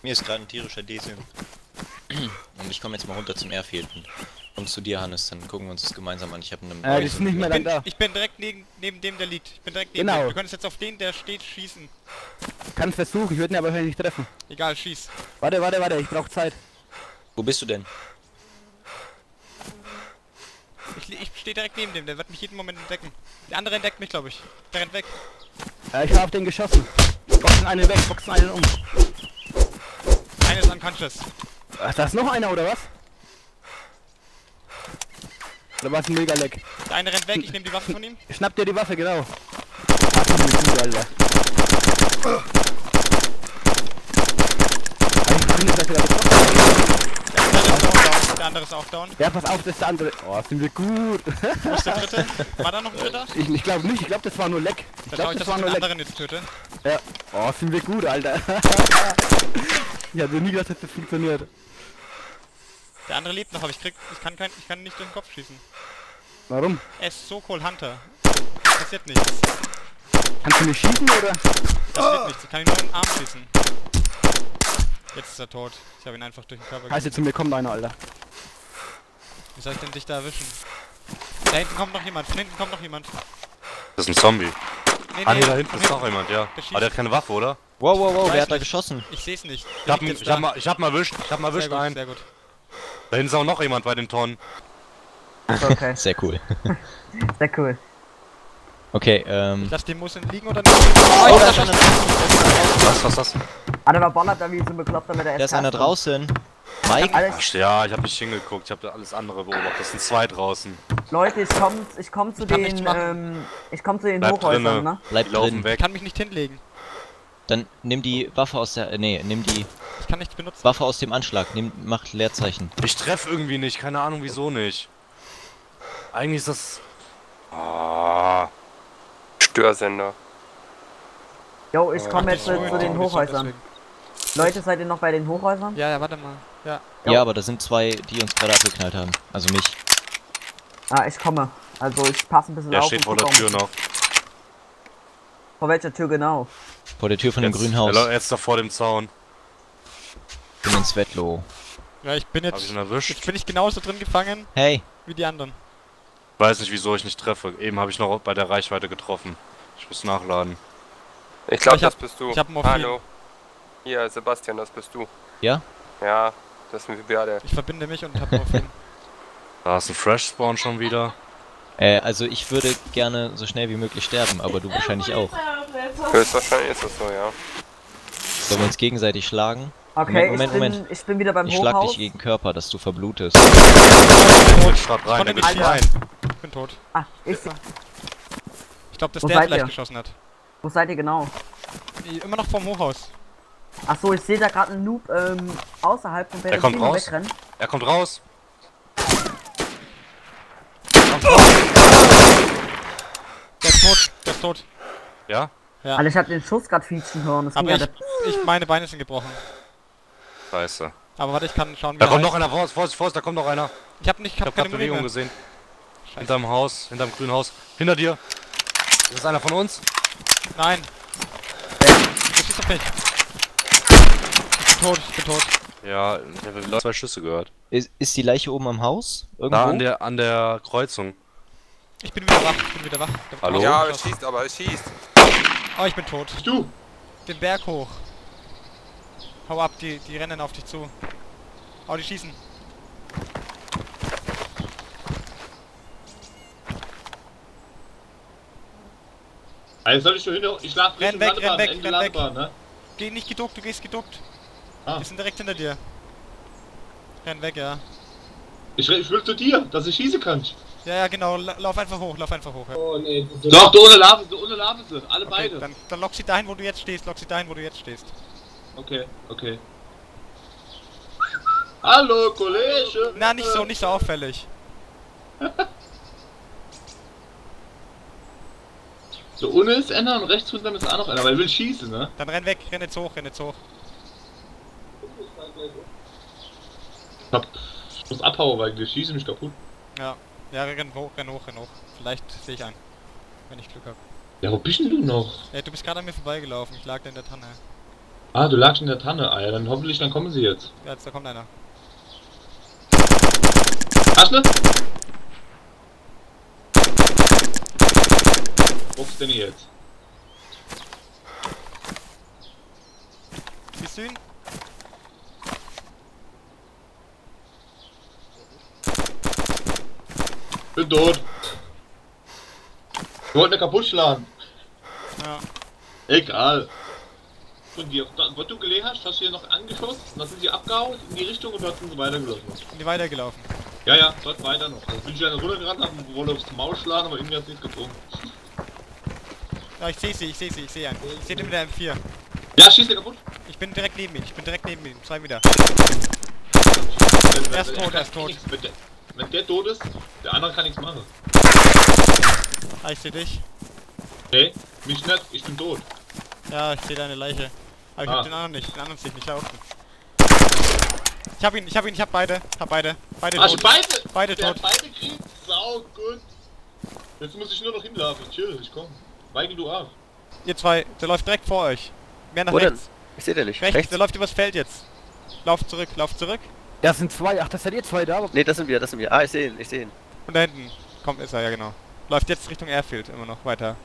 Mir ist gerade ein tierischer Desyn. Und ich komme jetzt mal runter zum Airfielden. Und zu dir, Hannes, dann gucken wir uns das gemeinsam an. Ich habe eine... die sind nicht mehr dann da. Ich bin direkt neben dem, der liegt. Ich bin direkt neben Genau. dem. Du könntest jetzt auf den, der steht, schießen. Kann versuchen, ich würde ihn aber wahrscheinlich nicht treffen. Egal, schieß. Warte, ich brauche Zeit. Wo bist du denn? Ich stehe direkt neben dem, der wird mich jeden Moment entdecken. Der andere entdeckt mich, glaube ich. Der rennt weg. Ich habe auf den geschossen. Boxen einen weg, boxen einen um. Einer ist unconscious. Ach, da ist noch einer, oder was? Da war es ein Mega-Leck. Der eine rennt weg, ich nehme die Waffe von ihm. Schnapp dir die Waffe, genau. Ach, du bist gut, Alter. Ich finde, dass wir da betroffen. Der andere ist auch down. Ja, pass auf, das ist der andere. Oh, sind wir gut. Wo ist der dritte? War da noch ein dritter? Ich glaube nicht, ich glaube, das war nur Leck. Ich Dann schau glaube, ich, das dass war ich nur den Leck. anderen jetzt töte. Ja. Oh, sind wir gut, Alter. Ich hatte nie gedacht, dass das funktioniert. Der andere lebt noch, aber ich kann nicht durch den Kopf schießen. Warum? Er ist so cool Hunter. Passiert nichts. Kannst du nicht schießen, oder? Passiert nichts, ich kann ihn nur in den Arm schießen. Jetzt ist er tot. Ich habe ihn einfach durch den Körper Heißt, zu mir kommt einer, Alter. Wie soll ich denn dich da erwischen? Da hinten kommt noch jemand, von hinten kommt noch jemand. Das ist ein Zombie. Nee, Ah ne, nee, da hinten ist noch jemand, ja. Der schießt. Aber der hat keine Waffe, oder? Wow, wow, wow, Weiß wer hat da nicht. geschossen? Ich seh's nicht. Ich Der hab, liegt jetzt da. ich hab mal erwischt, Sehr gut, einen. sehr gut. Da hinten ist auch noch jemand bei den Tonnen. Okay, Sehr cool. sehr cool. Okay, Lass den Musen liegen oder nicht? Oh, da ist einer Was? Ah, der ballert da wie so ein Bekloppter mit der Da ist einer draußen. Mike? Alles, Ach ja, ich hab nicht hingeguckt, ich hab da alles andere beobachtet. Das sind zwei draußen. Leute, ich komm zu kann nichts den, machen. ich komm zu den Bleib Hochhäusern, drinne. ne? Bleib Die laufen drin. Ich weg. kann mich nicht hinlegen. Dann nimm die Waffe aus der... nimm die Ich kann nichts benutzen. Waffe aus dem Anschlag. Mach Leerzeichen. Ich treff irgendwie nicht, keine Ahnung wieso nicht. Eigentlich ist das... Ah. Störsender. Jo, ich komme jetzt Ach, die zu Sprühe, den die Hochhäusern. deswegen. Leute, seid ihr noch bei den Hochhäusern? Ja, warte mal. Ja. Ja, aber da sind zwei, die uns gerade abgeknallt haben. Also mich. Ah, ich komme. Also ich passe ein bisschen Der auf. steht und vor der guck Tür auch- noch. Vor welcher Tür genau? Vor der Tür von dem grünen Haus. Jetzt da vor dem Zaun. Ich bin in Svetlo. Ja, ich bin Hab ich jetzt... ihn erwischt? Jetzt bin ich genauso drin gefangen Hey! wie die anderen. Weiß nicht wieso ich nicht treffe. Eben habe ich noch bei der Reichweite getroffen. Ich muss nachladen. Ich glaube, Ich hab- das bist du. ich hab Morphin. Hallo. Hier, Sebastian, das bist du. Ja? Ja, das sind wir beide. Ich verbinde mich und hab Morphin. Da ist ein Fresh Spawn schon wieder. Also ich würde gerne so schnell wie möglich sterben, aber du wahrscheinlich auch. Höchstwahrscheinlich ist das so, ja. Sollen wir uns gegenseitig schlagen? Okay, Moment. ich bin wieder beim Ich schlag Hochhaus. dich gegen Körper, dass du verblutest. Der will grad rein, der will konnte rein. Ich bin tot. Ah, Ich glaube, dass Wo der seid vielleicht ihr? geschossen hat. wo seid ihr genau? Immer noch vorm Hochhaus. Ach so, ich sehe da gerade einen Noob außerhalb von Der kommt Berlin raus. wegrennen. Er kommt raus. Der ist tot. Der ist tot. Ja? Ja. Alter, ich hab den Schuss gerade fietschen hören. Das ging Aber ja meine Beine sind gebrochen. Scheiße. Aber warte, ich kann schauen, wie Da er kommt noch heißt. einer, Vorsicht, da kommt noch einer. Ich hab Ich keine hab grad Bewegung Bewegung mehr. gesehen. Hinterm Haus, hinterm grünen Haus. Hinter dir. Das ist einer von uns. Nein. Du schießt auf mich. Ich bin tot. Ja, ich habe 2 Schüsse gehört. Ist die Leiche oben am Haus? Irgendwo? Da an der Kreuzung. Ich bin wieder wach. Der Hallo? Ja, Haus aber ist es schießt, aber es schießt. Oh, ich bin tot. Du! Den Berg hoch. Hau ab, die rennen auf dich zu. Oh, die schießen. Also soll ich schon hinter. Ich schlaf Renn Richtung weg, Landebahn, renn weg, Ende renn weg. Landebahn, ne? Geh nicht geduckt, du gehst geduckt. Ah. Die sind direkt hinter dir. Renn weg, ja. Ich will zu dir, dass ich schießen kann. Ja, genau. Lauf einfach hoch, Ja. Oh nee. Doch, du ohne Larve, alle Okay, beide. dann lock sie dahin, wo du jetzt stehst. Okay. Hallo, Kollege! Na, nicht so auffällig. So, unten ist einer und rechts von dem ist auch noch einer, aber er will schießen, ne? Dann renn weg, renn jetzt hoch. Ich muss abhauen, weil die schießen mich kaputt. Ja, renn hoch. Vielleicht sehe ich einen. Wenn ich Glück habe. Ja, wo bist denn du noch? Ja, du bist gerade an mir vorbeigelaufen. Ich lag da in der Tanne. Ah, du lagst in der Tanne, Alter. Dann hoffentlich, dann kommen sie jetzt. Ja, jetzt da kommt einer. Hast du? Guckst du denn jetzt? Siehst du ihn? Bin tot. Ich wollte kaputt schlagen. Ja. Egal. Und die, was du gelegen hast du hier noch angeschossen, dann sind sie abgehauen in die Richtung und dann sind sie weitergelaufen. Sind die weitergelaufen? Ja, ja, dort weiter noch. Also bin ich dann runtergerannt, hab und wollte aufs Maul schlagen, aber irgendwie hat es nicht gezogen. Ja, ich sehe ihn. Ich sehe den mit der M4. Ja, schieß den kaputt. Ich bin direkt neben ihm. 2 Meter. Er ist tot, er ist tot. Wenn der tot ist, der andere kann nichts machen. Ah, ich sehe dich. Nee, mich nicht, ich bin tot. Ja, ich sehe deine Leiche. Aber ich hab den anderen nicht. Den anderen sehe ich nicht da unten. Ich hab beide. Beide Also tot. beide tot. Beide kriegt, sau gut. Jetzt muss ich nur noch hinlaufen. Chill, ich komm. Weige du ab. Ihr zwei, der läuft direkt vor euch. Mehr nach Wo denn? rechts. Ich seh den nicht. Rechts, der läuft übers Feld jetzt. Lauf zurück. Das sind zwei. Ach, das seid ihr zwei da. Ne, das sind wir. Ah, ich sehe ihn. Und da hinten. Kommt, ist er, ja genau. Läuft jetzt Richtung Airfield, immer noch weiter.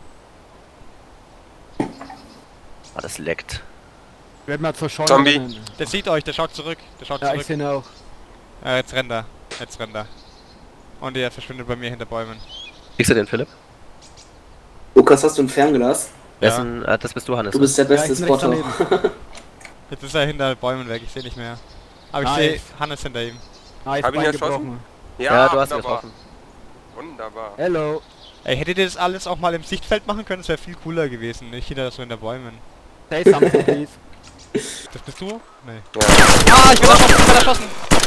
Ah, das leckt. Werden wir zur Scheune. Zombie. Der sieht euch, der schaut zurück. Ja, ich zurück. sehe ihn auch. Ja, jetzt rennt er. Und er verschwindet bei mir hinter Bäumen. Kriegst du den, Philipp? Lukas, hast du ein Fernglas? Wer Ja. ist denn, das bist du, Hannes. Du bist der Ja, beste ich bin rechts Spotter. daneben. Jetzt ist er hinter Bäumen weg, ich sehe nicht mehr. Aber ich Nice. sehe Hannes hinter ihm. Nice, Hab ihn Bein erschossen? gebrochen. Ja, du hast ihn wunderbar. getroffen. Wunderbar. Hello. Ey, hättet ihr das alles auch mal im Sichtfeld machen können, das wäre viel cooler gewesen. Nicht hinter so in der Bäumen. Say something, please. Das bist du? Nee. Ja. Ah, ich bin erschossen!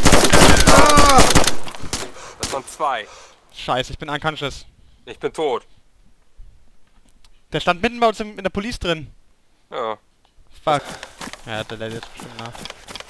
Das waren 2. Scheiße, ich bin unconscious. Ich bin tot. Der stand mitten bei uns in der Police drin. Ja. Fuck. Ja, der lädt jetzt bestimmt nach.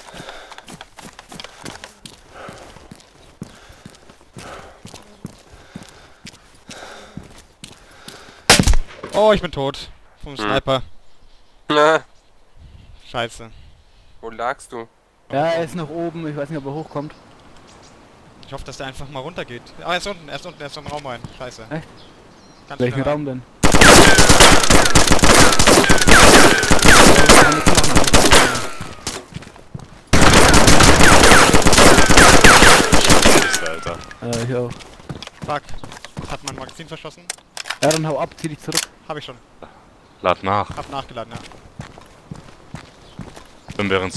Oh, ich bin tot. Vom Sniper. Na, Scheiße. wo lagst du? Ja, er ist noch oben. Ich weiß nicht, ob er hochkommt. Ich hoffe, dass der einfach mal runtergeht. Ah, er ist unten, er ist im Raum rein. Scheiße. Echt? Ganz Welchen schnell rein. Raum denn? Alter. Ich auch. Fuck. Hat mein Magazin verschossen? Ja, dann hau ab, zieh dich zurück. Hab ich schon. Lad nach. Hab nachgeladen, ja. Bin während du...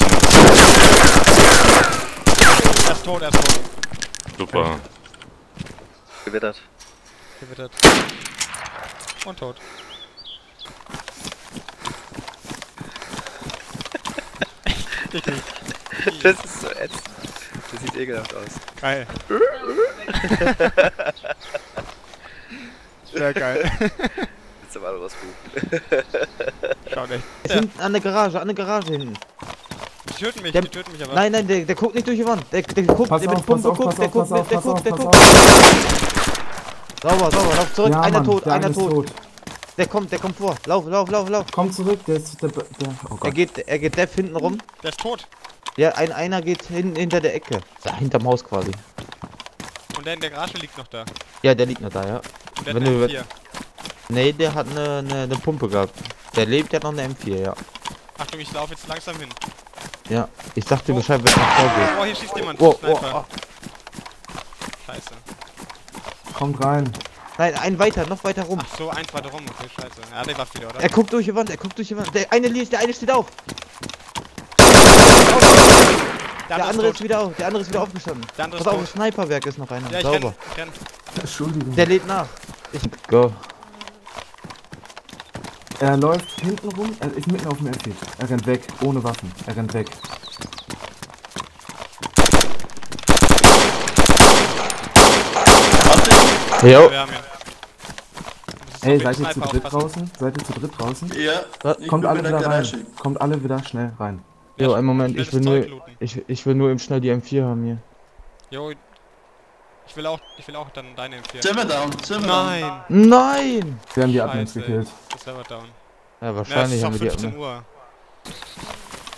Er ist tot. Super. Gewittert. Gewittert. Und tot. Das ist so ätzend. Das sieht ekelhaft aus. Geil. Sehr geil. Jetzt aber alles gut. Schau nicht. Hinten an der Garage hinten. Die töten mich aber. Nein, der guckt nicht durch die Wand. Der guckt, der mit Pumpe guckt, der guckt. Sauber, lauf zurück, Ja, einer Mann, tot, der einer eine ist tot. Der kommt vor. Lauf. Komm zurück, der ist der. Oh Gott. Er geht Dev hinten rum. Der ist tot. Ja, einer geht hinter der Ecke. Da hinterm Haus quasi. Und der in der Garage liegt noch da. Ja, der liegt noch da, ja. Und der Wenn hat du eine M4. Nee, der hat eine Pumpe gehabt. Der lebt, der hat noch eine M4, ja. Achtung, ich laufe jetzt langsam hin. Ja, ich sag dir Bescheid, wenn es nach vorgeht. Oh, hier schießt jemand. Oh, Sniper. Scheiße. Kommt rein. Nein, noch weiter rum. Ach so, eins weiter rum. Okay, scheiße. Ja, der war wieder, oder? Er guckt durch die Wand, Der eine steht auf. Der andere ist wieder aufgestanden. Der andere Pass ist auf, tot. Sniperwerk ist noch einer. Ja, ich Sauber. renn. Entschuldigung. Der lädt nach. Go. Er läuft hinten rum, er ist mitten auf dem Airfield. Er rennt weg, ohne Waffen. Er rennt weg. Jo. Wir haben ihn. Ey, seid ihr zu Sniper dritt aufpassen. draußen? Ja. Kommt alle wieder rein. Kommt alle wieder schnell rein. Jo, einen Moment, Schnell ich das will Zeug nur, looten. ich will nur eben schnell die M4 haben hier. Jo, ich will auch dann deine M4. Server down. Nein! Nein! Wir haben die Admins Scheiße. gekillt. Das Server down. Ja, Ja, es wahrscheinlich ist auch haben wir die 15 Admins. Uhr.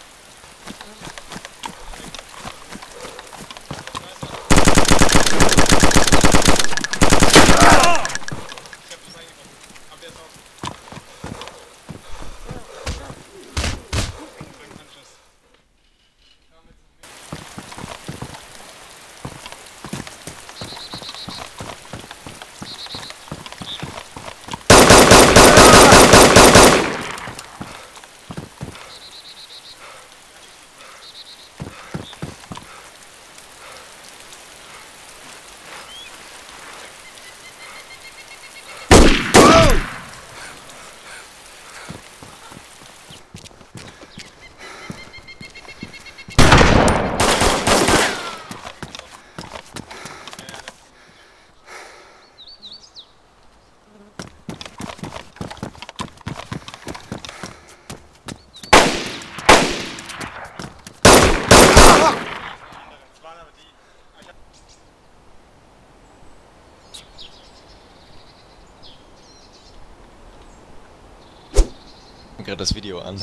gerade das Video an.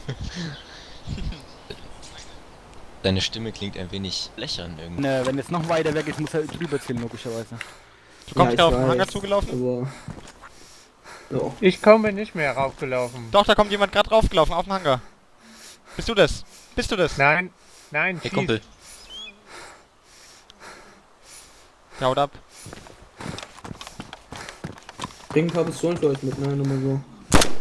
Deine Stimme klingt ein wenig blechern irgendwie. Ne, wenn jetzt noch weiter weg ist, muss er drüber zielen, logischerweise. Du kommst da auf den Hangar zugelaufen? So. Ich komme nicht mehr raufgelaufen. Doch, da kommt jemand gerade raufgelaufen auf den Hangar. Bist du das? Bist du das? Nein, nein, Hey schieß. Kumpel. Ja, haut ab. Bring ein paar Pistolen für euch mit, ne? Nur mal so.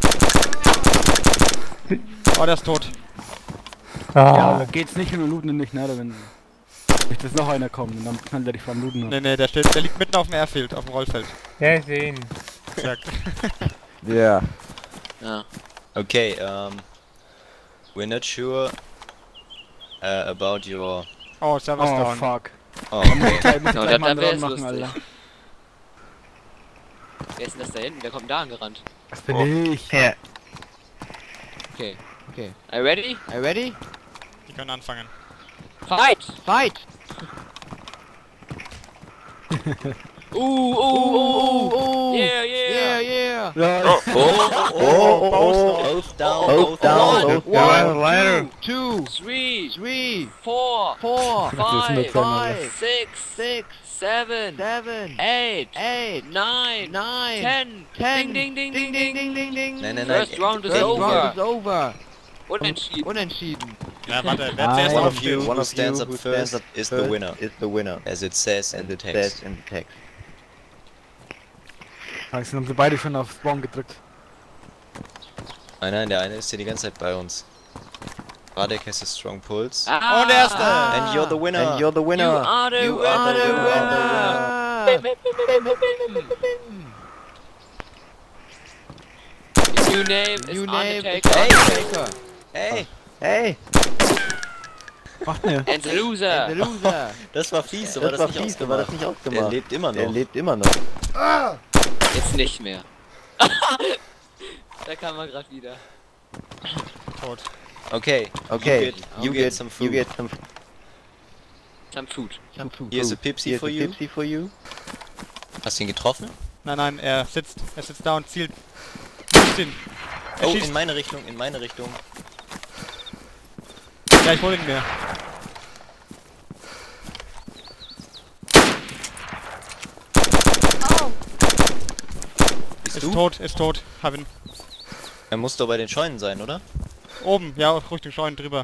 Oh, der ist tot. Ah. Ja, aber geht's nicht und wir looten ihn nicht, ne? Wenn nicht jetzt noch einer kommt und dann knallt er dich beim Looten ab. Ne, der liegt mitten auf dem Airfield, auf dem Rollfeld. Ja, ich seh ihn. Exakt. Ja. Ja. Okay, we're not sure about your... Oh, Servus Oh, down. fuck. Oh, Da muss okay. ich gleich Ja, mal einen wär Run es machen, lustig. Alter. Wer ist denn das da hinten? Der kommt da angerannt. Das bin ich. Ja. Okay, okay. Are you ready? Are you ready? Die können anfangen. Fight! Fight! Yeah, yeah! yeah! Ja, Both down, both down. One, two, Three! three, 4! four, das ist eine Five! kleine. 6! six, 7! seven, 8! eight, 9! nine, 10! 10. Ding, ding, ding, ding, ding! ding, ding. Nein, nein, nein. First round is First over! round is over. Unentschieden! Unentschieden. Ja, warte, wer zuerst One auf of you who stands up who first stands up is first the winner, is the winner. as it says in the It text. says in the text. Jetzt haben sie beide schon auf Spawn gedrückt. Nein, nein, der eine ist hier die ganze Zeit bei uns. Radek has a strong pulse. Ah, Und der erste! And you're the winner! And you're the You winner. are the You are the winner! winner. His new name is New name is Undertaker. Undertaker. Hey! Hey, Macht ne? And the loser! the loser. Das war fies, so Das war war das nicht fies, so war das ausgemacht. nicht ausgemacht. Der lebt immer Der noch. lebt immer noch. Jetzt nicht mehr. Da kam er gerade wieder. Tot. Okay, Okay, you get some food. You get some Some food. Here's a Pepsi Here's for a you. Pepsi for you. Hast du ihn getroffen? Nein, nein, er sitzt da und zielt. Schießt ihn. Er Oh, schießt. in meine Richtung, in meine Richtung. Ja, ich hol ihn mir. Bist Ist du? tot, ist tot. Hab ihn. Er muss doch bei den Scheunen sein, oder? Oben, ja, Richtung Scheuen drüber.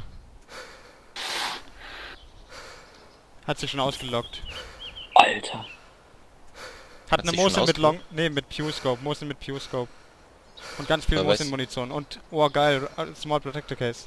Hat sich schon ausgelockt. Alter. Hat eine sich schon Mosin mit Long... ausgelockt? Nee, mit Pew-Scope. Mosin mit Pew-Scope. Und ganz viel Aber weiß- Mosin-Munition. Und, oh geil, Small Protector Case.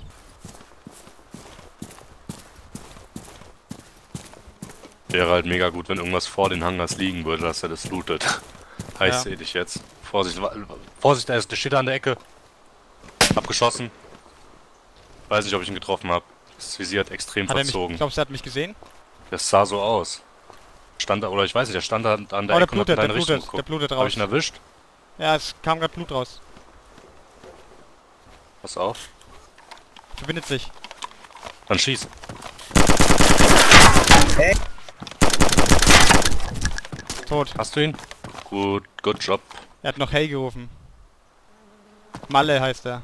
Wäre halt mega gut, wenn irgendwas vor den Hangars liegen würde, dass er das lootet. Heißt, Ja. seh dich jetzt. Vorsicht, Vorsicht, der steht da an der Ecke. Abgeschossen. Weiß nicht, ob ich ihn getroffen habe. Das Visier hat extrem Hat er mich... verzogen. Glaubst du, er hat mich gesehen? Das sah so aus. Stand da, oder ich weiß nicht, der stand da an der Oh, der Ecke und hat in blutet, der deine Richtung blutet. Der geguckt. blutet Hab raus. ich ihn erwischt? Ja, es kam gerade Blut raus. Pass auf. Verbindet sich. Dann schieß. Tot. Hast du ihn? Gut, good job. Er hat noch Hey gerufen. Malle heißt er.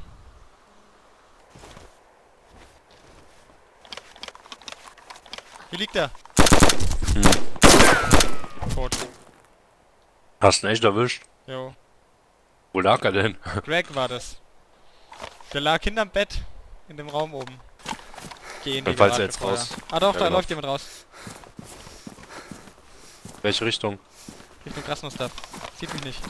Hier liegt er. Tot. Hast du ihn echt erwischt? Jo. Wo lag er denn? Greg war das. Der lag hinterm Bett. In dem Raum oben. Geh in die Dann fallst du Garage, jetzt bevor raus. er- Ah doch, Ja, da genau. läuft jemand raus. Welche Richtung? Richtung Krasnostadt. Sieht mich nicht.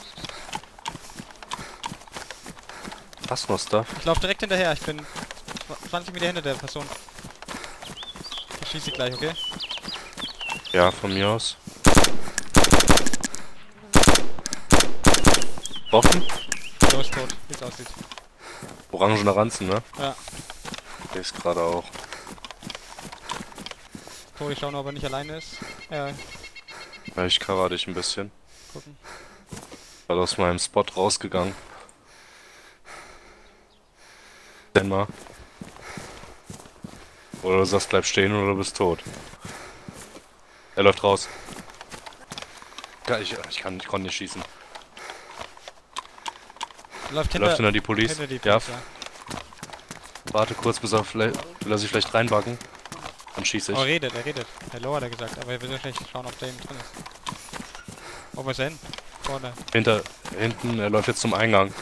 Was noch da? Ich laufe direkt hinterher. Ich bin 20 Meter hinter der Person. Ich schieße sie gleich, okay? Ja, von mir aus. Offen? So ist tot, wie es aussieht. Orangener Ranzen, ne? Ja. Der ist gerade auch. Tot, ich schaue nur, ob er nicht alleine ist. Ja, Ja, ich cover dich ein bisschen. gucken. War aus meinem Spot rausgegangen. Denn mal. Oder du sagst, bleib stehen oder du bist tot. Er läuft raus. Ich konnte nicht schießen. Läuft hinter die Police. hinter die Ja. Police, ja. Warte kurz, bis er vielleicht, will er sich vielleicht reinbacken. Dann schieße ich. Oh, er redet. Hello hat er gesagt, aber wir müssen gleich schauen, ob der eben drin ist. Wo ist er hin? Vorne. Hinten, er läuft jetzt zum Eingang.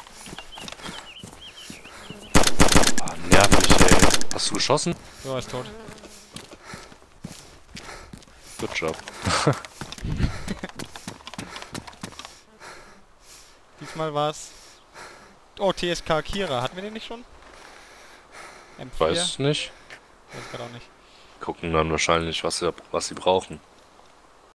Ah, nervig, ey. Hast du geschossen? So, er ist tot. Good job. Diesmal war's. Oh, TSK Kira. Hatten wir den nicht schon? M4? Weiß nicht. Weiß gerade auch nicht. Gucken dann wahrscheinlich, was sie brauchen.